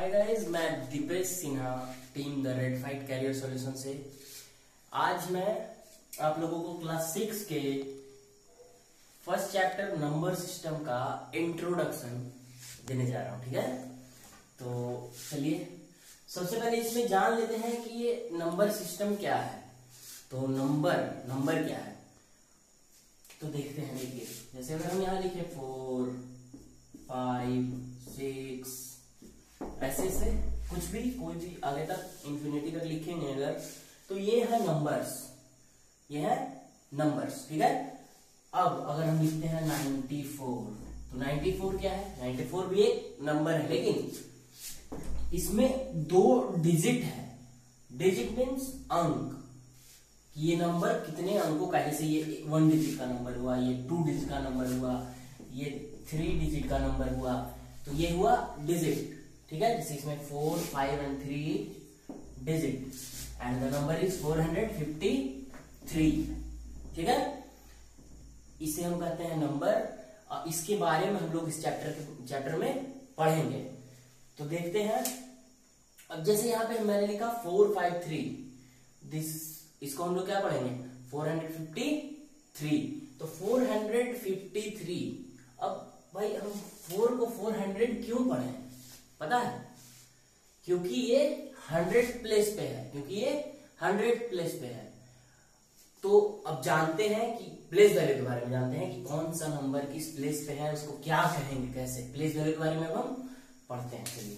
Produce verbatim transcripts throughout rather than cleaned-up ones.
हाय guys, मैं Deepesh Sinha, team the red fight career solution से। आज मैं आप लोगों को क्लास सिक्स के फर्स्ट चैप्टर नंबर सिस्टम का इंट्रोडक्शन देने जा रहा हूँ। ठीक है, तो चलिए सबसे पहले इसमें जान लेते हैं कि ये नंबर सिस्टम क्या है। तो नंबर नंबर क्या है तो देखते हैं। देखिए, जैसे अगर हम यहाँ लिखे फोर फाइव सिक्स, ऐसे से कुछ भी कोई भी आगे तक इंफिनिटी तक लिखेंगे अगर, तो ये है नंबर्स, ये है नंबर्स। ठीक है, अब अगर हम लिखते हैं नाइन्टी फोर, तो नाइन्टी फोर क्या है? नाइन्टी फोर भी एक नंबर है, लेकिन इसमें दो डिजिट है। डिजिट मीन्स अंक, ये नंबर कितने अंकों का है। जैसे ये वन डिजिट का नंबर हुआ, ये टू डिजिट का नंबर हुआ, ये थ्री डिजिट का नंबर हुआ, तो ये हुआ डिजिट। ठीक है, जैसे इसमें four five and three digit and the number is four hundred fifty three. ठीक है, इसे हम कहते हैं नंबर, और इसके बारे में हम लोग इस चैप्टर के चैप्टर में पढ़ेंगे। तो देखते हैं। अब जैसे यहाँ पे मैंने लिखा फोर फाइव थ्री, दिस इसको हम लोग क्या पढ़ेंगे? Four hundred fifty three. तो फोर हंड्रेड फिफ्टी थ्री, अब भाई हम फोर को फोर हंड्रेड क्यों पढ़े पता है? क्योंकि ये हंड्रेड प्लेस पे है, क्योंकि ये हंड्रेड प्लेस पे है। तो अब जानते हैं कि प्लेस वैल्यू के बारे में जानते हैं कि कौन सा नंबर किस प्लेस पे है, उसको क्या कहेंगे, कैसे। प्लेस वैल्यू के बारे में अब हम पढ़ते हैं। चलिए,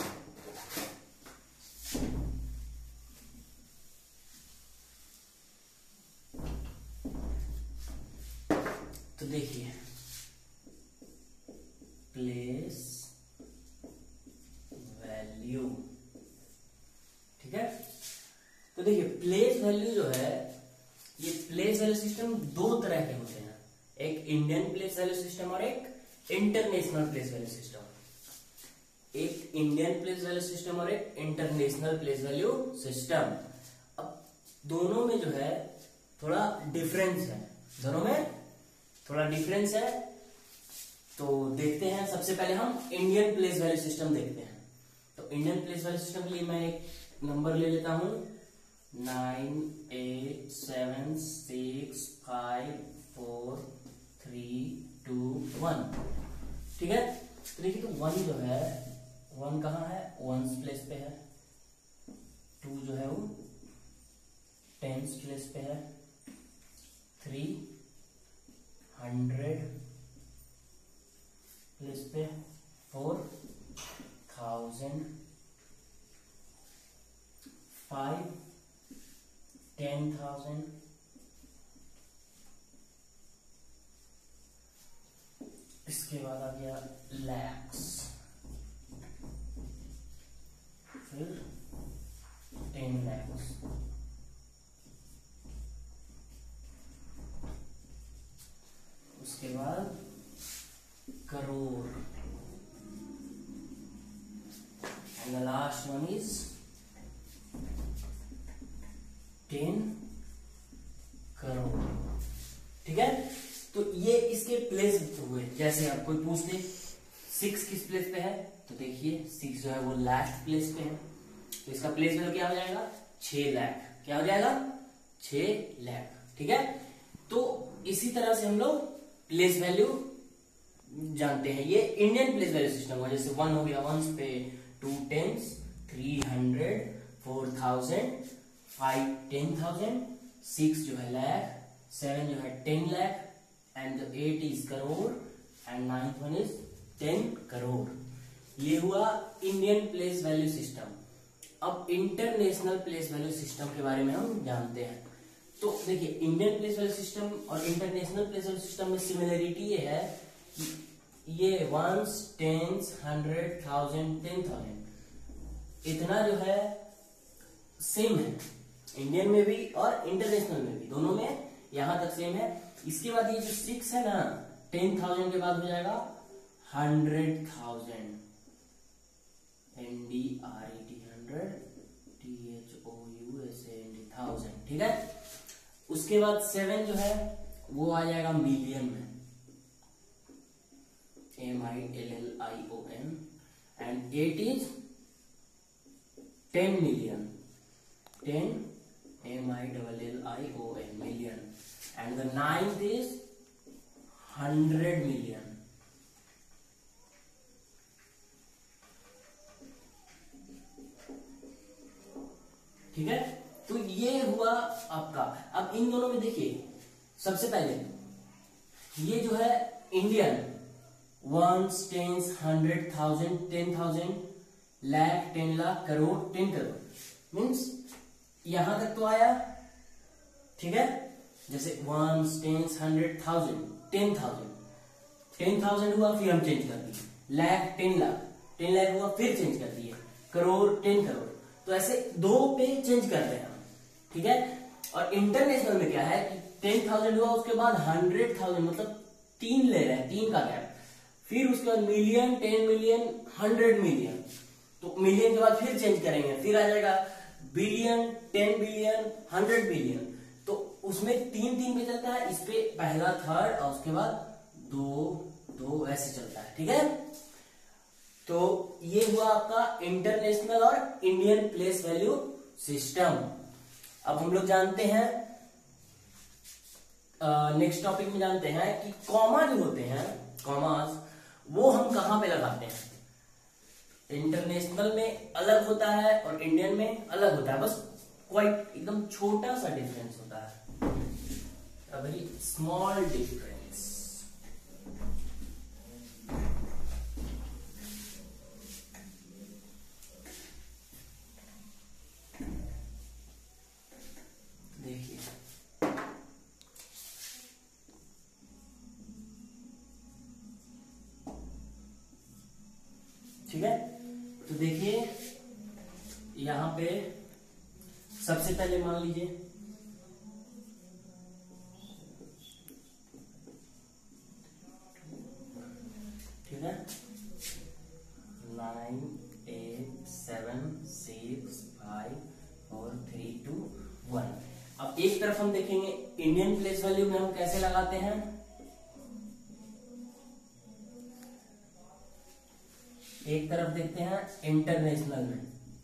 तो देखिए, प्लेस वैल्यू। ठीक है, तो देखिए प्लेस वैल्यू जो है, ये प्लेस वैल्यू सिस्टम दो तरह के होते हैं, एक इंडियन प्लेस वैल्यू सिस्टम और एक इंटरनेशनल प्लेस वैल्यू सिस्टम। एक इंडियन प्लेस वैल्यू सिस्टम और एक इंटरनेशनल प्लेस वैल्यू सिस्टम। अब दोनों में जो है थोड़ा डिफरेंस है, दोनों में थोड़ा डिफरेंस है। तो देखते हैं, सबसे पहले हम इंडियन प्लेस वैल्यू सिस्टम देखते हैं। तो इंडियन प्लेस वैल्यू सिस्टम के लिए मैं एक नंबर ले लेता हूं, nine eight seven six five four three two one. ठीक है, तो देखिए, तो वन जो है, वन कहाँ है? वंस प्लेस पे है। टू जो है वो टेंस प्लेस पे है। थ्री हंड्रेड प्लेस पे, four thousand, five ten thousand, इसके बाद आ गया लैक्स, फिर टेन लैक्स, उसके बाद crore, and the last one is ten crore. ठीक है, तो ये इसके प्लेस हुए। जैसे आप कोई पूछ दे सिक्स किस प्लेस पे है, तो देखिए सिक्स जो है वो लास्ट प्लेस पे है, तो इसका प्लेस वैल्यू क्या हो जाएगा? छह लाख। क्या हो जाएगा? छह लाख। ठीक है, तो इसी तरह से हम लोग प्लेस वैल्यू जानते हैं। ये इंडियन प्लेस वैल्यू सिस्टम हुआ। जैसे वन हो गया वंस पे, two tens, three hundred, four thousand, five ten thousand, six जो है लाख, सेवन जो है ten lakh, and eight is crore, and ninth one is ten crore. ये हुआ इंडियन प्लेस वैल्यू सिस्टम। अब इंटरनेशनल प्लेस वैल्यू सिस्टम के बारे में हम जानते हैं। तो देखिए, इंडियन प्लेस वैल्यू सिस्टम और इंटरनेशनल प्लेस वैल्यू सिस्टम में सिमिलरिटी ये है कि ये ones, tens, hundred, thousand, ten thousand, इतना जो है सेम है, इंडियन में भी और इंटरनेशनल में भी, दोनों में यहां तक सेम है। इसके बाद ये जो सिक्स है ना, टेन थाउजेंड के बाद हो जाएगा hundred thousand, N D R E T hundred, T H O U S A N D thousand. ठीक है, उसके बाद सेवन जो है वो आ जाएगा मिलियन में, M I L L I O N, and eight is ten million, ten M I double L I O N million, and the ninth is hundred million. ठीक है, तो ये हुआ आपका। अब इन दोनों में देखिए, सबसे पहले ये जो है Indian, ones, tens, hundred, thousand, ten thousand, lakh, ten lakh, crore, ten crore, means यहां तक तो आया। ठीक है, जैसे ones, tens, hundred, thousand, ten thousand, ten thousand हुआ, फिर हम चेंज कर दिए, लाख, टेन लाख, टेन लाख हुआ, फिर चेंज कर दिए, करोड़, टेन करोड़। तो ऐसे दो पे चेंज कर रहे हैं हम। ठीक है, और इंटरनेशनल में क्या है कि टेन थाउजेंड हुआ, उसके बाद हंड्रेड थाउजेंड, मतलब तीन ले रहे हैं, तीन का गैप, फिर उसके बाद million, ten million, hundred million, तो मिलियन के बाद फिर चेंज करेंगे, फिर आ जाएगा billion, ten billion, hundred billion. तो उसमें तीन तीन पे चलता है, इस पे पहला, थर्ड, और उसके बाद दो दो, ऐसे चलता है। ठीक है, तो ये हुआ आपका इंटरनेशनल और इंडियन प्लेस वैल्यू सिस्टम। अब हम लोग जानते हैं, नेक्स्ट टॉपिक में जानते हैं कि कॉमा जो होते हैं, कॉमास, वो हम कहां पे लगाते हैं। इंटरनेशनल में अलग होता है और इंडियन में अलग होता है, बस क्वाइट एकदम छोटा सा डिफरेंस होता है, अ वेरी स्मॉल डिफरेंस। देखिए, ठीक है, तो देखिए यहां पे सबसे पहले मान लीजिए, ठीक है, nine eight seven six five और थ्री टू वन। अब एक तरफ हम देखेंगे इंडियन प्लेस वैल्यू में हम कैसे लगाते हैं। एक तरफ देखते हैं इंटरनेशनल में।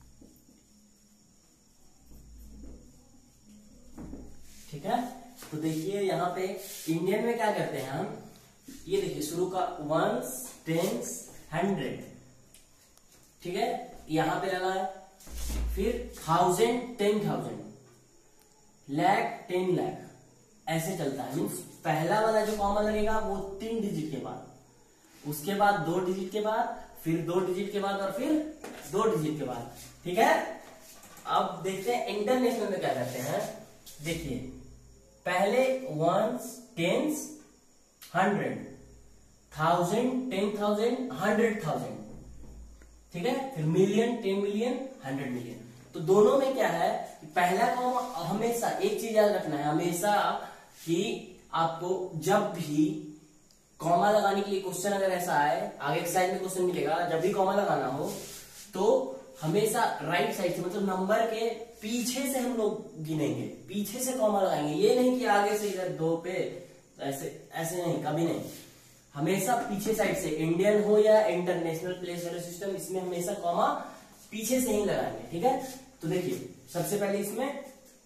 ठीक है, तो देखिए यहां पे इंडियन में क्या करते हैं हम, ये देखिए शुरू का वंस, टेंस, हंड्रेड, ठीक है, यहां पे लगा है, फिर thousand, ten thousand, lakh, ten lakh, ऐसे चलता है। मीन्स पहला वाला जो कॉमा लगेगा वो तीन डिजिट के बाद, उसके बाद दो डिजिट के बाद, फिर दो डिजिट के बाद, और फिर दो डिजिट के बाद। ठीक है, अब देखते हैं इंटरनेशनल में क्या करते हैं। देखिए पहले ones, tens, hundred, thousand, ten thousand, hundred thousand, ठीक है, फिर million, ten million, hundred million. तो दोनों में क्या है, पहला कॉमा हमेशा एक चीज याद रखना है, हमेशा कि आपको जब भी कॉमा लगाने के लिए क्वेश्चन अगर ऐसा आए, आगे एक साइड में क्वेश्चन मिलेगा, जब भी कॉमा लगाना हो तो हमेशा राइट साइड से, मतलब नंबर के पीछे से हम लोग गिनेंगे, पीछे से कॉमा लगाएंगे। ये नहीं कि आगे से इधर दो पे, ऐसे ऐसे नहीं, कभी नहीं, हमेशा पीछे साइड से, इंडियन हो या इंटरनेशनल प्लेस वैल्यू सिस्टम, इसमें हमेशा कॉमा पीछे से ही लगाएंगे। ठीक है, तो देखिए सबसे पहले इसमें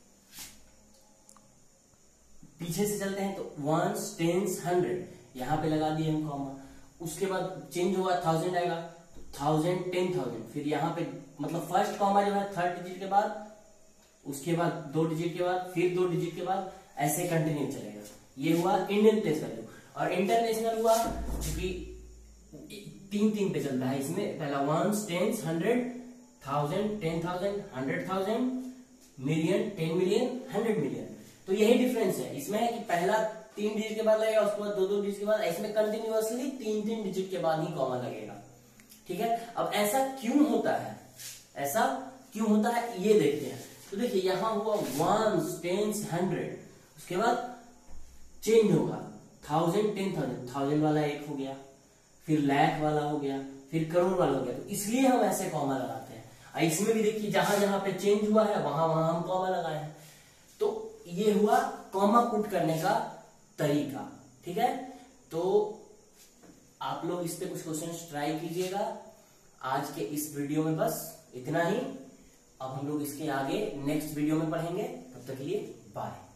पीछे से चलते हैं, तो वंस, टेंस, हंड्रेड, यहां पे लगा दिए हम कॉमा। उसके बाद चेंज हुआ, थाउजेंड आएगा, तो थाउजेंड, टेन थाउजेंड, फिर यहाँ पे मतलब फर्स्ट कॉमा जो है थर्ड डिजिट के बाद, उसके बाद दो डिजिट के बाद, फिर दो डिजिट के बाद, ऐसे कंटिन्यू चलेगा। ये हुआ इंडियन प्लेस वैल्यू। और इंटरनेशनल हुआ क्योंकि तीन तीन पे चलता है, इसमें पहला ones, tens, hundred, thousand, ten thousand, hundred thousand, million, ten million, hundred million. तो यही डिफरेंस है इसमें, है कि पहला तीन डिजिट के बाद लगेगा, उसके बाद दो दो डिजिट के बाद, इसमें कंटिन्यूअसली तीन तीन डिजिट के बाद ही कॉमा लगेगा। ठीक है, अब ऐसा क्यों होता है, ऐसा क्यों होता है ये देखते हैं। तो देखिए यहां हुआ वंस, टेंस, हंड्रेड, उसके बाद चेंज होगा, थाउजेंड, टेन थाउजेंड, थाउजेंड वाला एक हो गया, फिर लाख वाला हो गया, फिर करोड़ वाला हो गया। तो इसलिए हम ऐसे कॉमा लगाते हैं। इसमें भी देखिए जहां जहां पे चेंज हुआ है वहां वहां हम कॉमा लगाए हैं। तो ये हुआ कॉमा पुट करने का तरीका। ठीक है, तो आप लोग इस पे कुछ क्वेश्चन ट्राई कीजिएगा। आज के इस वीडियो में बस इतना ही। अब हम लोग इसके आगे नेक्स्ट वीडियो में पढ़ेंगे। तब तक के लिए बाय।